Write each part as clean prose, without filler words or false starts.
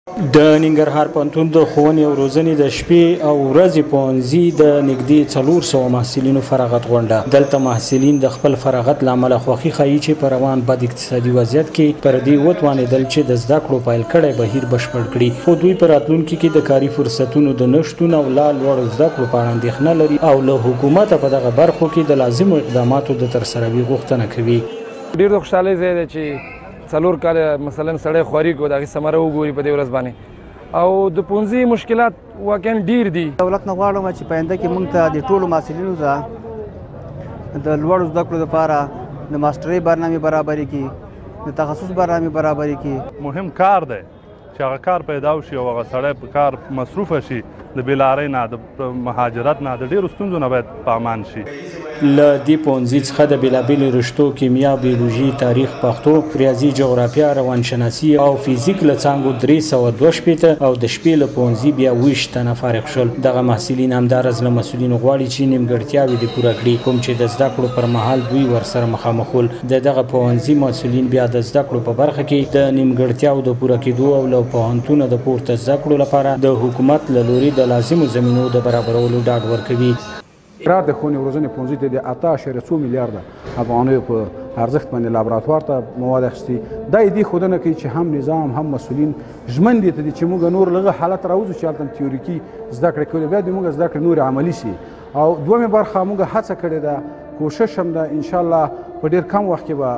د ننګرهار پوهنتون د ښوونې او روزنې د شپې او ورځې پوهنځي د نږدې 400 محصلینو فراغت غونډه. دلته محصلین د خپل فراغت له امله خوښي ښیي چې په روان بد اقتصادي وضعیت کې پر دې وتوانېدل چې د زده کړو پیل کړی بهیر بشپړ کړي، خو دوی په راتلونکي کې د کاري فرصتونو د نشتون او لا لوړو زده کړو په اړه اندېښنه لري او له حکومته په دغه برخو کې د لازمو اقداماتو د ترسروي غوښتنه کوي. ډېر د خوشحالۍ ځای دی چې 4 کاله مثلا سړی خواري کو د هغې ثمره وګوري په دې ورځ باندې، او د پوهنځي مشکلات واقعا ډېر دي. دولت نه غواړم چې په آینده کې موږ ته د ټولو محصلینو ته د لوړو زده کړو لپاره د ماسټرۍ برنامې برابرې کړي، د تخصص برنامې برابرې کړي. مهم کار دی چې هغه کار پیدا وشي او هغه سړی په کار مصروفه شي، د بېلارۍ نه، د مهاجرت نه، د ډېرو ستونزو نه باید په امان شي. له دې پوهنځي څخه د بېلابېلو رشتو کیمیا، بیولوژي، تاریخ، پښتو، ریاضي، جغرافیه، روانشناسي او فیزیک له څانګو 362 او د شپې له پوهنځي بیا 20 تنه فارغ شول. دغه محصلین همداراز له مسؤلینو غواړي چې نیمګړتیاوې دې پوره کړي، کوم چې د زده کړو پر مهال دوی ورسره مخامخ ول. د دغه پوهنځي مسؤلین بیا د زده کړو په برخه کې د نیمګړتیاوو د پوره کېدو او له پوهنتونه د پورته زده کړو لپاره د حکومت له لوري د لازمو زمینو د برابرولو ډاډ ورکوي. قرار د ښوونې او روزنې پوهنځي ته د 8.2 میلیارده افغانیو په ارزښت باندې لابراتوار ته مواد اخیستي. دا یې دې ښودنه کوي چې هم نظام هم مسؤلین ژمن دي ته دي چې موږ نور لږه حالت راوځو چې هلته تیوریکي زده کړې کوي، بیا دې موږ زده کړې نورې عملي شي. او دویمې برخه موږ هڅه کړې ده، کوشش هم ده انشاءالله په ډېر کم وخت کې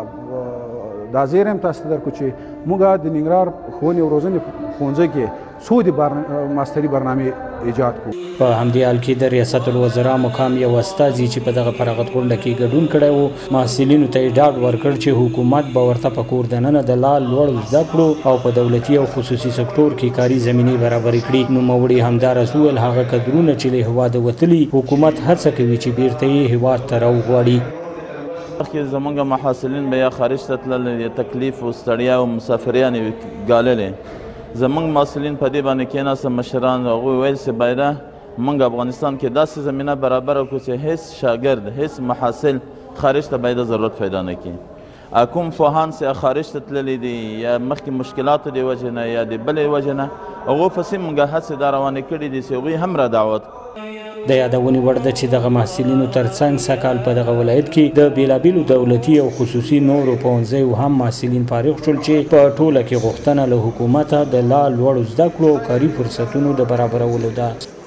به دا زیر هم تاسو ته درکړو چې موږ د ننګرهار ښوونې او روزنې ښوونځي کې څو د ماستري برنامې ایجاد کړو. په همدې حال کې د ریاست الوزرا مقام یو استازي چې په دغه فراغت غونډه کې ګډون کړی و، محصلینو ته یې ډاډ ورکړ چې حکومت به ورته په کور دننه د لا لوړو زده کړو او په دولتي او خصوصي سکتور کې کاري زمینې برابرې کړي. نوموړي همداراز وویل هغه کدرونه چې له هېواده وتلي، حکومت هڅه کوي چې بیرته یې هېواد ته راوغواړي. مخکې زموږ محصلین به یا خارج ته تلل، یا تکلیف او ستړیا او مسافریانې ګاللې. زموږ محصلین په دې باندې کېناستل، مشران هغوی ویل چې باید موږ افغانستان کې داسې زمینه برابره کړو چې هیڅ شاګرد، هیڅ محصل خارج ته باید ضرورت پیدا نه کړي. کوم پوهان چې خارج ته تللی دي یا مخکې مشکلاتو د وجې نه یا د بلې وجې نه، هغو پسې موږ هڅې دا روانې کړي دي چې هغوی هم را دعوت کړو. د یادونې وړ ده چې دغه محصلینو ترڅنګ سږ کال په دغه ولایت کې د بېلابېلو دولتي او خصوصي نورو پوهنځیو هم محصلین فارغ شول چې په ټوله کې غوښتنه له حکومته د لا لوړو زده کړو او کاري فرصتونو د برابرولو ده.